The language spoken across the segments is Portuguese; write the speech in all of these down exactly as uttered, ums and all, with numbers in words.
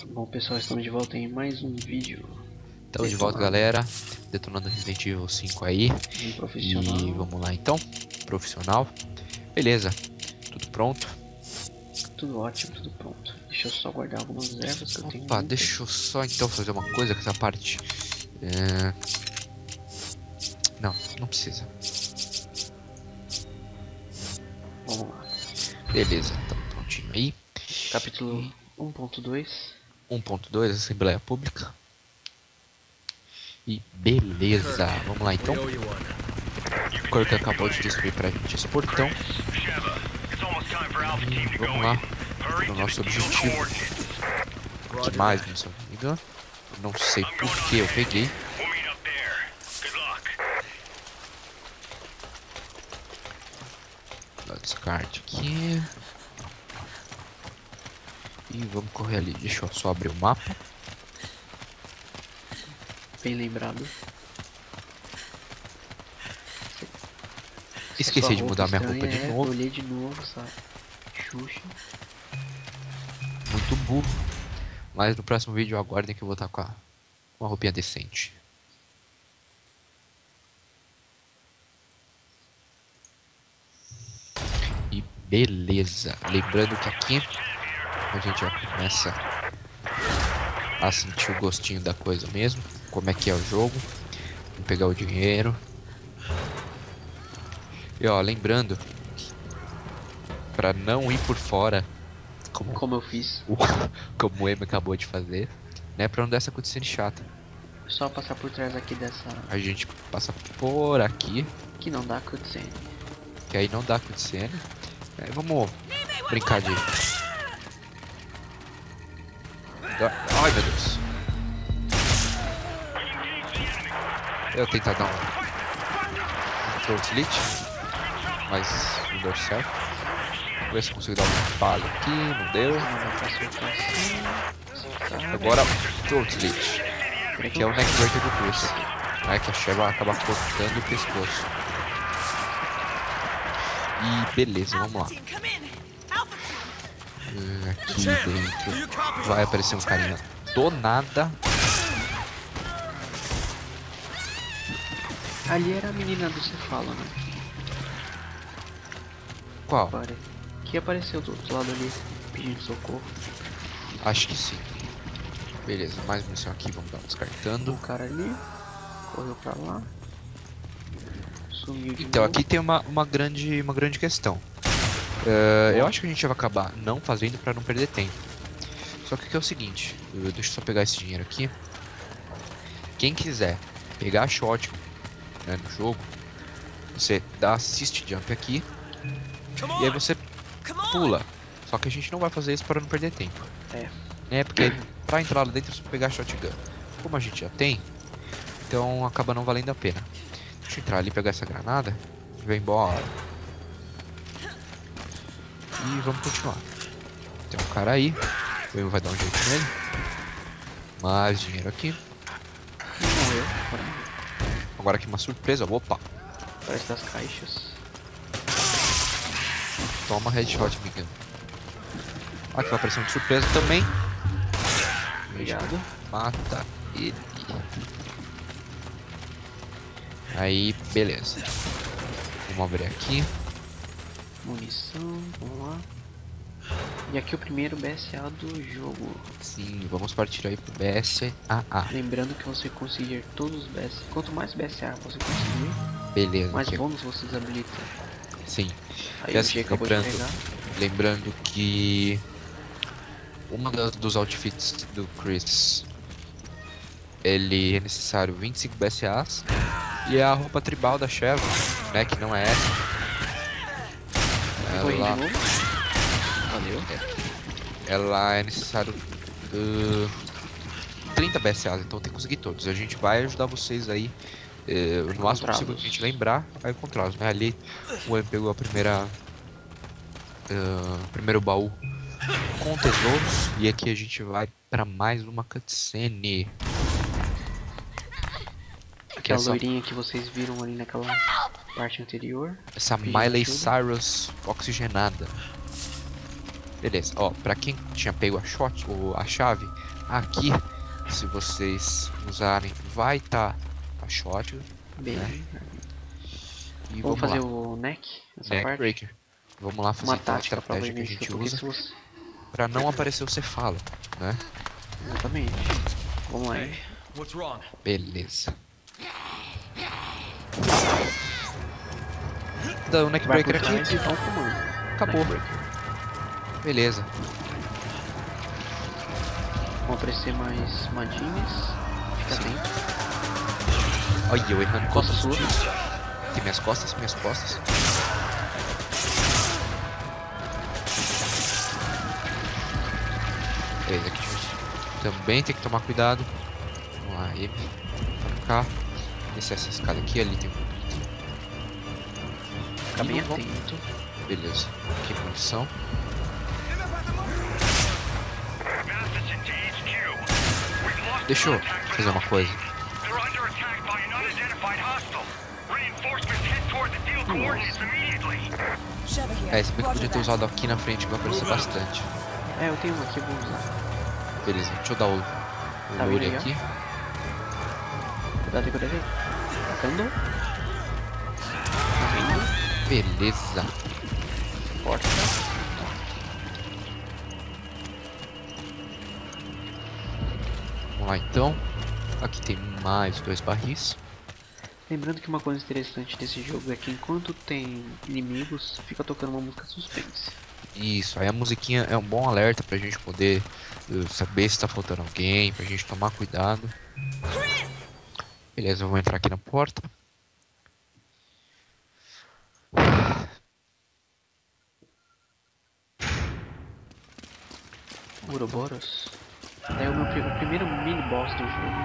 Bom pessoal, estamos de volta em mais um vídeo. Estamos de volta, galera, detonando Resident Evil cinco aí. Um profissional. E vamos lá então, profissional. Beleza, tudo pronto. Tudo ótimo, tudo pronto. Deixa eu só guardar algumas ervas que eu tenho. Opa, deixa eu só então fazer uma coisa com essa parte. É... Não, não precisa. Vamos lá. Beleza, então prontinho aí. Capítulo um ponto dois. um ponto dois, Assembleia Pública. E beleza, vamos lá então. O Kirk acabou de destruir pra gente esse portão. E vamos lá pro nosso objetivo. O que mais, não se me engano? Não sei por que eu peguei. Dá descarte aqui. E vamos correr ali. Deixa eu só abrir o mapa. Bem lembrado. Esqueci de mudar minha roupa de é, novo. Eu olhei de novo, sabe? Xuxa. Muito burro. Mas no próximo vídeo aguardem que eu vou estar com a, uma roupinha decente. E beleza. Lembrando que aqui a gente já começa a sentir o gostinho da coisa mesmo. Como é que é o jogo. Vamos pegar o dinheiro. E ó, lembrando, pra não ir por fora, como, Como eu fiz. o, como o Emo acabou de fazer, né, pra não dar essa cutscene chata. Só passar por trás aqui dessa. A gente passa por aqui, Que não dá cutscene. que aí não dá cutscene. É, vamos brincar de... Ai, meu Deus. Eu vou tentar dar um... um throat slit. Mas não deu certo. Vamos ver se eu consigo dar um bala aqui. Não deu. Agora, throat slit. Que é o neckbreaker do Chris. É que a Sheva vai acabar cortando o pescoço. E beleza, vamos lá. Aqui dentro vai aparecer um carinha do nada. Ali era a menina do Cefalo, né? Qual? Pare. Que apareceu do outro lado ali, pedindo socorro. Acho que sim. Beleza, mais munição aqui, vamos dar um descartando. O cara ali correu pra lá. Sumiu de Então, novo. aqui tem uma, uma, grande, uma grande questão. Uh, eu acho que a gente vai acabar não fazendo pra não perder tempo. Só que aqui é o seguinte, eu, deixa eu só pegar esse dinheiro aqui. Quem quiser pegar a shotgun, né, no jogo, você dá assist jump aqui. E aí você pula. Só que a gente não vai fazer isso para não perder tempo. É. É, porque pra entrar lá dentro é só pegar a shotgun. Como a gente já tem, então acaba não valendo a pena. Deixa eu entrar ali, pegar essa granada e vai embora. E vamos continuar. Tem um cara aí. O Emo vai dar um jeito nele. Mais dinheiro aqui. Morreu. Agora aqui uma surpresa. Opa! Parece das caixas. Toma headshot, amigão. Aqui vai aparecer de surpresa também. Obrigado. Mata ele. Aí, beleza. Vamos abrir aqui. Munição, vamos lá. E aqui o primeiro B S A do jogo. Sim, vamos partir aí pro B S A A. Lembrando que você conseguir todos os B S A. Quanto mais B S A você conseguir, Beleza. mais aqui. bônus você desabilita. Sim. Aí E o assim, G acabou de lembrando, pegar. lembrando que uma das, dos outfits do Chris, ele é necessário vinte e cinco B S As. E a roupa tribal da Sheva, né, que não é essa. Vou ir de Ela, novo. Valeu. ela é necessário uh, trinta B S As, então tem que conseguir todos. A gente vai ajudar vocês aí, uh, no máximo possível que a gente lembrar, a encontrá-los, né? Ali o Emo pegou a primeira, uh, primeiro baú com tesouros, e aqui a gente vai para mais uma cutscene. Aquela essa, loirinha que vocês viram ali naquela parte anterior. essa pedindo Miley ajuda. Cyrus oxigenada. Beleza, ó, pra quem tinha pego a shot, ou a chave, aqui, se vocês usarem, vai estar a shot. Bem. E Vamos vamos fazer lá. o neck, essa Neck parte. breaker. Vamos lá fazer Uma então a tática pra estratégia que a vivência, gente porque usa se você... pra não aparecer o cefalo, né? Exatamente. Vamos lá, hein? Hey, what's wrong? Beleza. Dá o neck Vai por breaker trás aqui. e dá um comando. Acabou. Neck breaker. Beleza. Vão aparecer mais madinhas. Fica Sim. atento. Olha, eu errando Costa todos os sua. tiros. Tem minhas costas, minhas costas. Beleza, aqui a gente também tem que tomar cuidado. Vamos lá, M. Pra cá. Descer essa escada aqui, ali tem um item. Fica bem E vamos- atento. Beleza. Aqui munição. Deixa eu fazer uma coisa. É, esse bem que eu podia ter usado aqui na frente, vai aparecer bastante. É, eu tenho um aqui, eu vou usar. Beleza, deixa eu dar o, o Tá olho vendo aí, ó? aqui. Cuidado aí, cuidado aí. Tocando. Tá vendo? Beleza. Porta. Vamos lá então. Aqui tem mais dois barris. Lembrando que uma coisa interessante desse jogo é que enquanto tem inimigos, fica tocando uma música suspense. Isso, aí a musiquinha é um bom alerta pra gente poder uh, saber se tá faltando alguém, pra gente tomar cuidado. Beleza, eu vou entrar aqui na porta. Ouroboros. É o meu pri- o primeiro mini boss do jogo.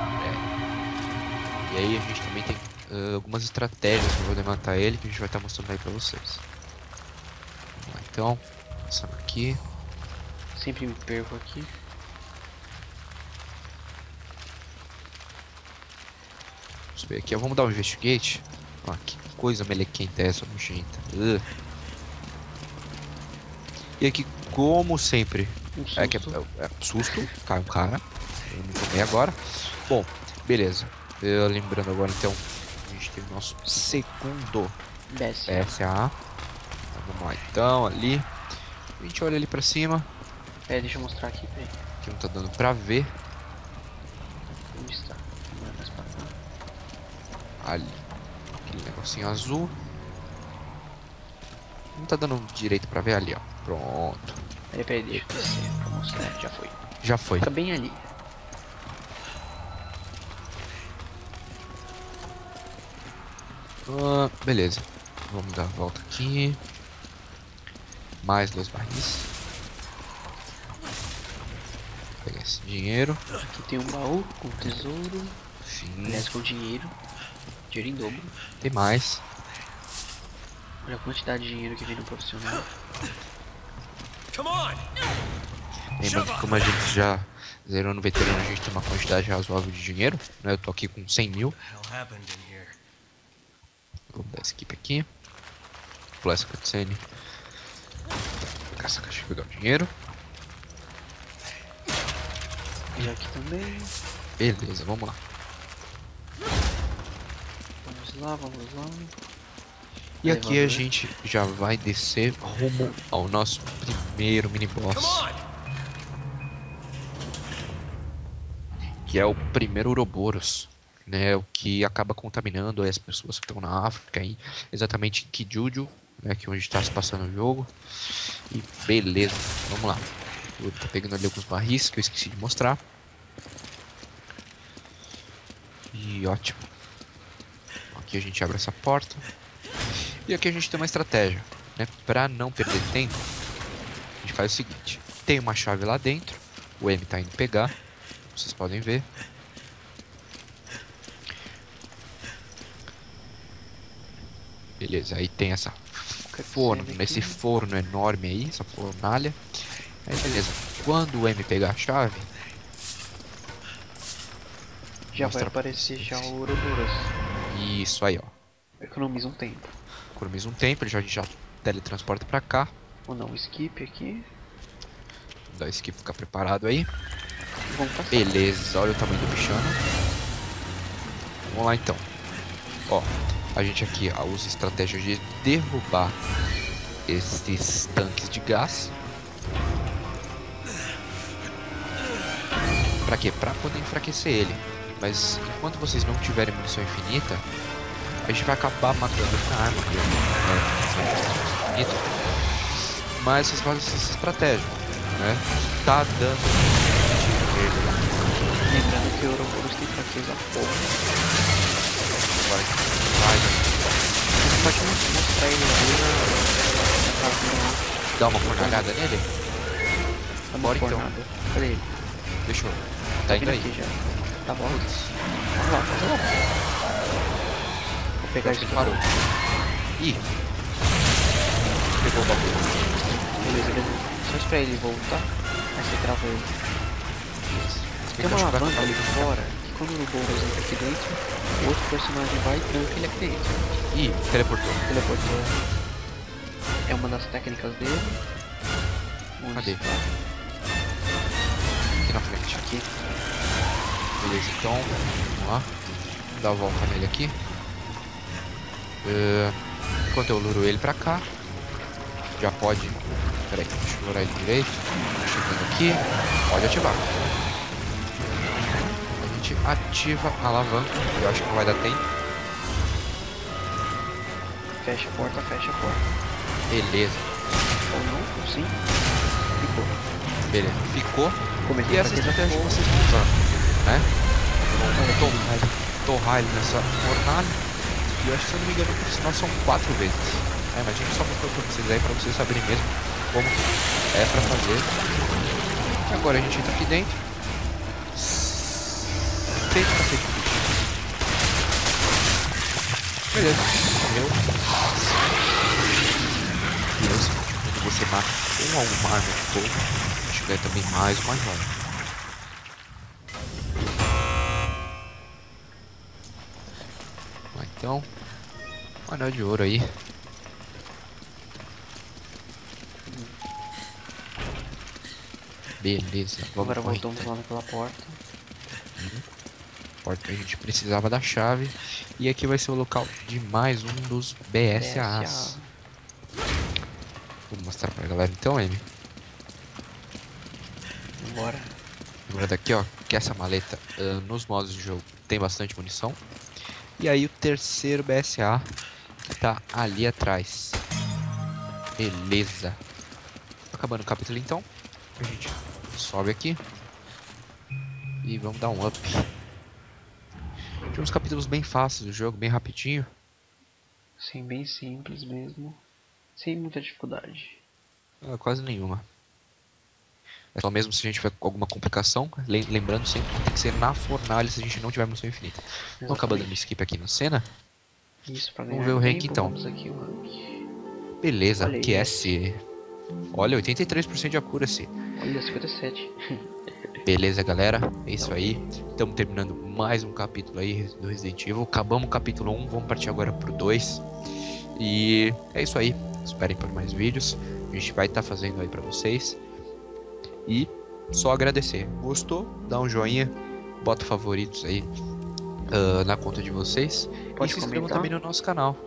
E aí a gente também tem uh, algumas estratégias pra poder matar ele, que a gente vai estar mostrando aí pra vocês. Vamos lá então, passando aqui. Sempre me perco aqui. Vamos ver aqui, ó, vamos dar um investigate. Ó, que coisa melequenta é essa, nojenta. Uh. E aqui, como sempre, Um susto. é que é, é, é susto, cai um cara. Eu não tomei agora. Bom, beleza. Eu, lembrando agora então, a gente tem o nosso segundo Desce. S A. Então, vamos lá então, ali. A gente olha ali pra cima, É, deixa eu mostrar aqui, peraí. que não tá dando pra ver. Onde está? Não é mais pra cá. Ali. Aquele negocinho azul. Não tá dando direito pra ver ali, ó. Pronto. Peraí, peraí, deixa eu descer pra mostrar. Já foi. Já foi. Fica bem ali. Ah, beleza. Vamos dar a volta aqui. Mais dois barris. Vou pegar esse dinheiro. Aqui tem um baú com tesouro. Sim. Aliás, com dinheiro. Dinheiro em dobro. Tem mais. Olha a quantidade de dinheiro que vem no profissional. Come on! Lembrando que como a gente já zerou no veterano, a gente tem uma quantidade razoável de dinheiro. Né? Eu tô aqui com cem mil. What the hell happened in here? Vamos dar skip aqui. Pular essa cutscene. Pegar essa caixa e pegar o dinheiro. E aqui também. Beleza, vamos lá. Vamos lá, vamos lá. E aqui a Elevador. gente já vai descer rumo ao nosso primeiro mini Come boss, on! que é o primeiro Ouroboros, né, o que acaba contaminando as pessoas que estão na África, aí, exatamente em Kijuju, né, que é onde está se passando o jogo. E beleza, vamos lá. Eu tô pegando ali alguns barris que eu esqueci de mostrar. E ótimo. Aqui a gente abre essa porta. E aqui a gente tem uma estratégia, né? Pra não perder tempo, a gente faz o seguinte: tem uma chave lá dentro, o M tá indo pegar, vocês podem ver. Beleza, aí tem essa forno, Cutscene nesse aqui. forno enorme aí, essa fornalha. Aí beleza, quando o M pegar a chave, Já Mostra vai pra aparecer vocês. já o Ouroboros. isso aí, ó. Economiza um tempo. Economiza um tempo, ele já, a gente já teletransporta pra cá. Vou dar um skip aqui. dar esse aqui ficar preparado aí. Vamos passar. Beleza, olha o tamanho do bichano. Vamos lá então. Ó, a gente aqui ó, usa a estratégia de derrubar esses tanques de gás. Pra quê? Pra poder enfraquecer ele. Mas enquanto vocês não tiverem munição infinita, a gente vai acabar matando com a arma mesmo, né? Infinita. Mas vocês fazem essa estratégia, né? Tá dando verde lá. Lembrando que o Ouroboros tem fraqueza pouco. Vai, vai. Você pode mostrar ele ali na, na casinha. Dá uma fornalhada nele? Tá Bora então. fornada. Cadê ele? Deixa eu. Tá indo vindo aí. aqui já. Tá bom. Vamos lá, vamos lá. Vou pegar Acho isso que aqui. parou. Ih! Pegou o bagulho. Beleza, beleza. Só espera ele voltar. Aí você trava ele. Tem uma Acho que vai alavanca ficar ali ali. fora. Que quando o Ouroboros entra aqui dentro, o outro personagem vai e tranca ele aqui dentro. Ih, teleportou. Teleportou. É uma das técnicas dele. Onde Cadê? está? Aqui na frente. Aqui. Beleza, então. Vamos lá. Dar a volta nele aqui. Uh, enquanto eu luro ele pra cá. Já pode. Pera aí, deixa eu lurar ele direito. Chegando aqui. Pode ativar. A gente ativa a alavanca. Eu acho que não vai dar tempo. Fecha a porta, fecha a porta. Beleza. Ou não, ou sim. Ficou. Beleza. Ficou. Começou E a essa fraqueza estratégia que pouco. vocês estão usando, né? Olha aqui. Torrar ele, torrar ele nessa fornalha. E eu acho que, se eu não me engano, por sinal são quatro vezes. É, mas a gente só mostrou pra vocês aí, pra vocês saberem mesmo como é pra fazer. E agora a gente entra aqui dentro. Feito pra feito bicho. Beleza. Meu. E é o seguinte, quando você mata com alguma arma de fogo, a gente ganha também mais uma joia. Então, um anel de ouro aí. Beleza, vamos Agora correr. voltamos lá naquela porta. Porta que a gente precisava da chave. E aqui vai ser o local de mais um dos B S A As. Vou mostrar pra galera então, M. Bora. Lembra daqui, ó, que essa maleta uh, nos modos de jogo tem bastante munição. E aí o terceiro B S A que tá ali atrás. Beleza. Acabando o capítulo então. A gente sobe aqui. E vamos dar um up. Tem uns capítulos bem fáceis do jogo, bem rapidinho. Sim, bem simples mesmo. Sem muita dificuldade. Ah, quase nenhuma. É só mesmo se a gente tiver alguma complicação. lem- Lembrando sempre que tem que ser na fornalha se a gente não tiver munição infinita. Vamos acabar dando skip aqui na cena. Isso, pra Vamos ganhar ver o rank, tempo, então. Vamos aqui o rank. Beleza, Olha aí. Q S. Olha, oitenta e três por cento de accuracy. Olha, cinquenta e sete. Beleza, galera, é isso aí. Estamos terminando mais um capítulo aí do Resident Evil. Acabamos o capítulo um, vamos partir agora pro dois. E é isso aí. Esperem por mais vídeos. A gente vai estar fazendo aí pra vocês. E só agradecer. Gostou? Dá um joinha. Bota favoritos aí ah, na conta de vocês. Pode e se inscrevam comentar. também no nosso canal.